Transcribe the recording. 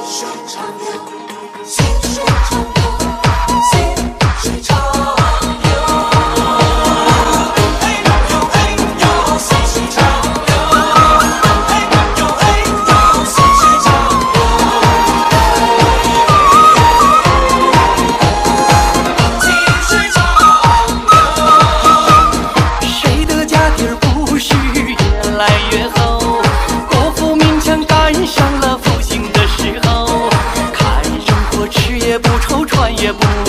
水长流，细水长流，细水长流。嘿呦嘿呦，细水长流。嘿呦嘿呦，细水长流。细水长流。 谁的家底儿不是越来越厚？国富民强赶上了复兴的时候，看生活吃也不愁，穿也不